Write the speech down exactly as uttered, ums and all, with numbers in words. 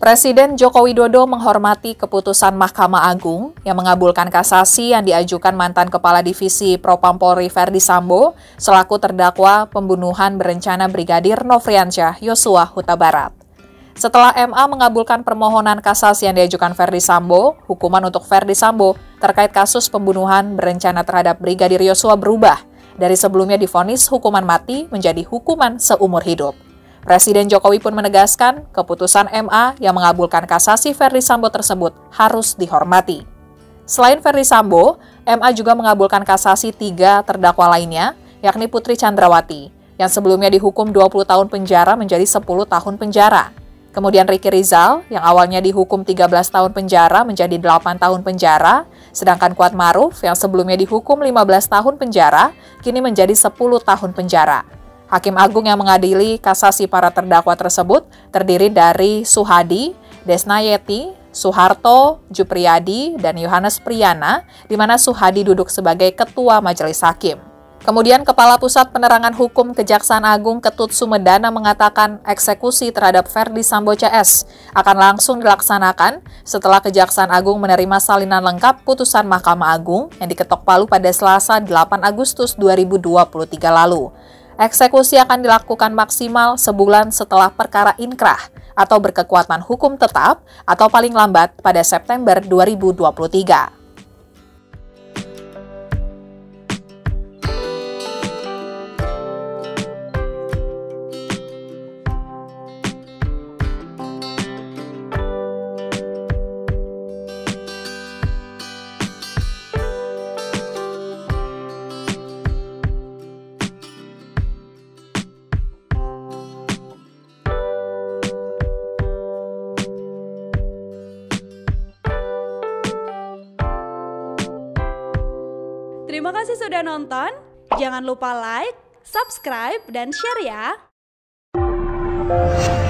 Presiden Joko Widodo menghormati keputusan Mahkamah Agung yang mengabulkan kasasi yang diajukan mantan Kepala Divisi Propam Polri Ferdy Sambo selaku terdakwa pembunuhan berencana Brigadir Nofriansyah Yosua Huta Barat. Setelah M A mengabulkan permohonan kasasi yang diajukan Ferdy Sambo, hukuman untuk Ferdy Sambo terkait kasus pembunuhan berencana terhadap Brigadir Yosua berubah dari sebelumnya divonis hukuman mati menjadi hukuman seumur hidup. Presiden Jokowi pun menegaskan keputusan M A yang mengabulkan kasasi Ferdy Sambo tersebut harus dihormati. Selain Ferdy Sambo, M A juga mengabulkan kasasi tiga terdakwa lainnya, yakni Putri Chandrawati, yang sebelumnya dihukum dua puluh tahun penjara menjadi sepuluh tahun penjara. Kemudian Ricky Rizal, yang awalnya dihukum tiga belas tahun penjara menjadi delapan tahun penjara, sedangkan Kuat Maruf, yang sebelumnya dihukum lima belas tahun penjara, kini menjadi sepuluh tahun penjara. Hakim Agung yang mengadili kasasi para terdakwa tersebut terdiri dari Suhadi, Desnayeti, Soeharto, Jupriyadi, dan Yohanes Priyana, di mana Suhadi duduk sebagai Ketua Majelis Hakim. Kemudian Kepala Pusat Penerangan Hukum Kejaksaan Agung Ketut Sumedana mengatakan eksekusi terhadap Ferdy Sambo C S akan langsung dilaksanakan setelah Kejaksaan Agung menerima salinan lengkap putusan Mahkamah Agung yang diketok palu pada Selasa delapan Agustus dua ribu dua puluh tiga lalu. Eksekusi akan dilakukan maksimal sebulan setelah perkara inkrah atau berkekuatan hukum tetap atau paling lambat pada September dua ribu dua puluh tiga. Terima kasih sudah nonton. Jangan lupa like, subscribe, dan share ya.